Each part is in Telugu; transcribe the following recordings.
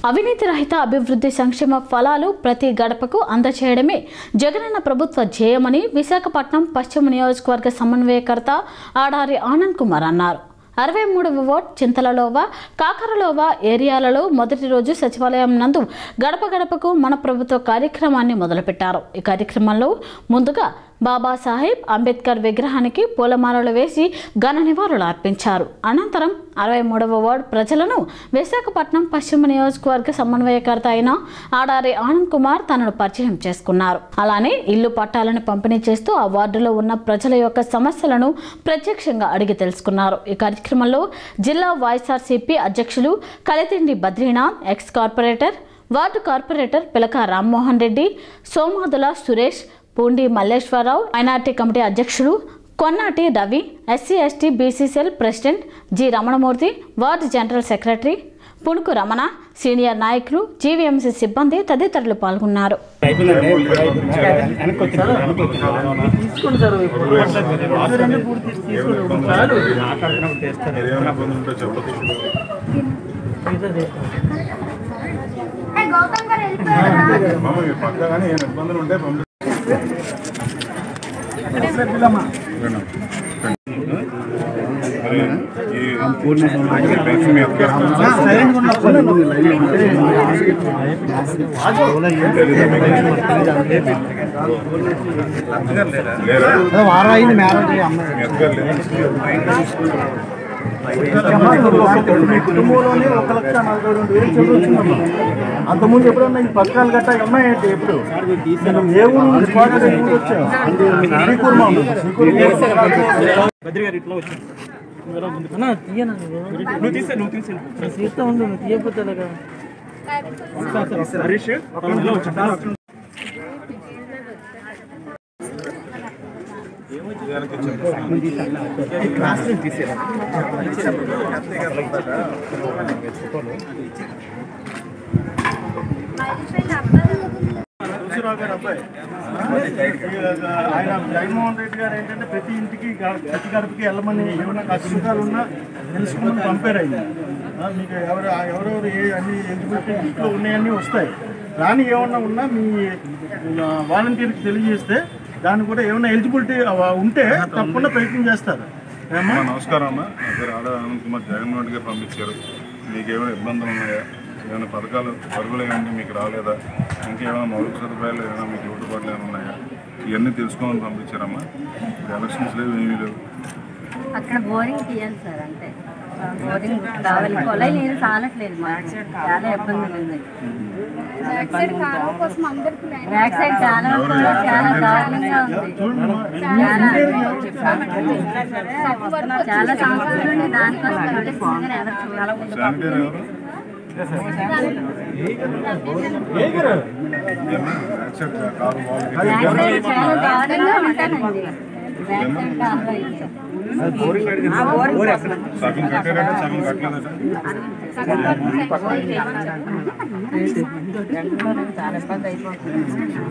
అవినీతి రహిత అభివృద్ధి సంక్షేమ ఫలాలు ప్రతి గడపకు అందచేయడమే జగనన్న ప్రభుత్వ ధ్యేయమని విశాఖపట్నం పశ్చిమ నియోజకవర్గ సమన్వయకర్త ఆడారి ఆనంద్ కుమార్ అన్నారు. 63వ వార్డ్ చింతలలోవ కాకరలోవ ఏరియాలలో మొదటి రోజు సచివాలయం నందు గడప గడపకు మన ప్రభుత్వ కార్యక్రమాన్ని మొదలుపెట్టారు. ఈ కార్యక్రమంలో ముందుగా బాబాసాహెబ్ అంబేద్కర్ విగ్రహానికి పూలమాలలు వేసి ఘన నివాళులు అర్పించారు. అనంతరం 63వ వార్డు ప్రజలను విశాఖపట్నం పశ్చిమ నియోజకవర్గ సమన్వయకర్త అయిన ఆడారి ఆనంద్ కుమార్ తనను పరిచయం చేసుకున్నారు. అలానే ఇల్లు పట్టాలను పంపిణీ చేస్తూ ఆ వార్డులో ఉన్న ప్రజల యొక్క సమస్యలను ప్రత్యక్షంగా అడిగి తెలుసుకున్నారు. ఈ కార్యక్రమంలో జిల్లా వైఎస్ఆర్సీపీ అధ్యక్షులు Kalithindi Badrinath, ex corporator, ward corporator Pilaka Rammohan Reddy, Somadula Suresh, Pundi Malleswararao, minority committee అధ్యక్షులు Konnati Ravi, SC ST BCCL president G Ramanamurthy, ward general secretary Punuku Ramana, senior నాయకులు, జీవీఎంసీ సిబ్బంది తదితరులు పాల్గొన్నారు. కుటుంబంలోనే 1,42,000 చదువుతున్నాము. అంతకుముందు ఎప్పుడన్నా ఈ పథకాలు గట్టా ఉన్నాయంటే ఎప్పుడు ఏ ఊరు వచ్చాము ఆయన జగన్మోహన్ రెడ్డి గారు ఏంటంటే ప్రతి ఇంటికి ప్రతి గడపకి వెళ్ళమని ఏమైనా కష్టాలు ఉన్నా తెలుసుకుని పంపారు. అయింది మీకు ఎవరెవరు ఏ అన్ని ఎలిజిబిలిటీ ఇంట్లో ఉన్నాయన్నీ వస్తాయి. కానీ ఏమన్నా ఉన్నా మీ వాలంటీర్కి తెలియజేస్తే దాన్ని కూడా ఏమైనా ఎలిజిబిలిటీ ఉంటే తప్పకుండా ప్రయత్నం చేస్తారు. నమస్కారం అన్న, నా పేరు ఆడారి ఆనంద్ కుమార్. జగన్మోహన్ రెడ్డి గారు పంపించారు. మీకు ఏమైనా ఇబ్బందులు ఉన్నాయా, ఏమైనా పథకాలు పరుగులు ఏమైనా మీకు రాలేదా, ఇంకేమైనా మౌలిక సదుపాయాలు ఏమైనా మీకు లోటుపాట్లు ఏమైనా ఉన్నాయా, ఇవన్నీ తెలుసుకోమని పంపించారమ్మా. ఇప్పుడు ఎలక్షన్స్ లేవు, ఏమీ లేవు. అక్కడ బోరింగ్ తీయాలి సార్, అంటే బోరింగ్ కావాలి. కొలై నీరు చాలట్లేదు, చాలా ఇబ్బందులు ఉన్నాయి. బ్యాక్ సైడ్ చాలా చాలా దారుణంగా ఉంది. చాలా సంవత్సరాల నుండి దానికోసం నడుస్తుంది. ఎవరు చూడాలి చాలా దారుణంగా ఉంటానండి. సగం కట్టారంటే సగం కట్టలేదట. చాలా ఇబ్బంది అయిపోతుంది.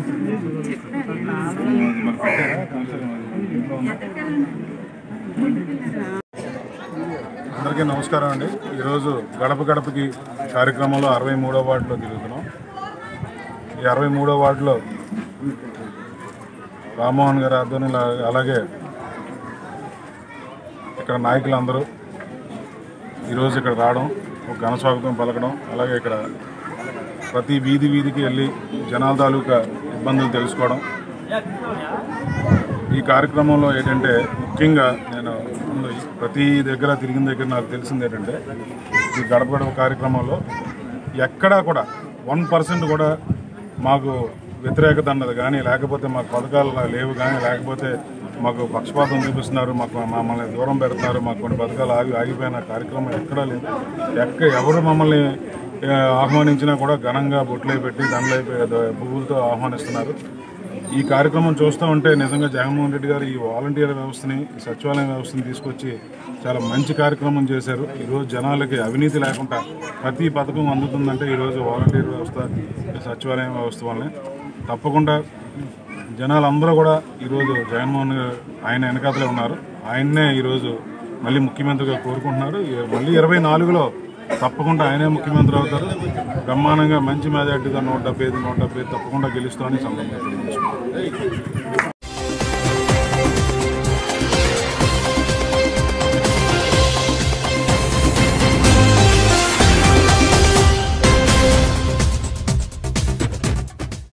అందరికీ నమస్కారం అండి. ఈరోజు గడప గడపకి కార్యక్రమంలో 63వ వార్డులో తిరుగుతున్నాం. ఈ 63వ వార్డులో రామ్మోహన్ గారి ఆధ్వర్యంలో, అలాగే ఇక్కడ నాయకులందరూ ఈరోజు ఇక్కడ రావడం, ఒక ఘన స్వాగతం పలకడం, అలాగే ఇక్కడ ప్రతి వీధికి వెళ్ళి జనాల తాలూకా ఇబ్బందులు తెలుసుకోవడం. ఈ కార్యక్రమంలో ఏంటంటే ముఖ్యంగా నేను ప్రతి దగ్గర తిరిగిన దగ్గర నాకు తెలిసింది ఏంటంటే, ఈ గడప గడప కార్యక్రమంలో ఎక్కడా కూడా 1% కూడా మాకు వ్యతిరేకత అన్నది కానీ, లేకపోతే మాకు పథకాలు లేవు కానీ, లేకపోతే మాకు పక్షపాతం చూపిస్తున్నారు, మమ్మల్ని దూరం పెడుతున్నారు, మాకు కొన్ని పథకాలు ఆగిపోయిన కార్యక్రమం ఎక్కడా లేదు. ఎవరు మమ్మల్ని ఆహ్వానించినా కూడా ఘనంగా బొట్లై పెట్టి దండలై పువ్వులతో ఆహ్వానిస్తున్నారు. ఈ కార్యక్రమం చూస్తూ ఉంటే నిజంగా జగన్మోహన్ రెడ్డి గారు ఈ వాలంటీర్ వ్యవస్థని, సచివాలయం వ్యవస్థని తీసుకొచ్చి చాలా మంచి కార్యక్రమం చేశారు. ఈరోజు జనాలకి అవినీతి లేకుండా ప్రతి పథకం అందుతుందంటే ఈరోజు వాలంటీర్ వ్యవస్థ, సచివాలయం వ్యవస్థ వల్లనే. తప్పకుండా జనాలందరూ కూడా ఈరోజు జగన్మోహన్ ఆయన వెనకాతలే ఉన్నారు. ఆయన్నే ఈరోజు మళ్ళీ ముఖ్యమంత్రిగా కోరుకుంటున్నారు. మళ్ళీ 24లో తప్పకుండా ఆయనే ముఖ్యమంత్రి అవుతారు. బ్రహ్మాండంగా మంచి మెజార్టీగా 175 తప్పకుండా గెలుస్తామని సందర్భంగా తెలియజేసుకుంటారు.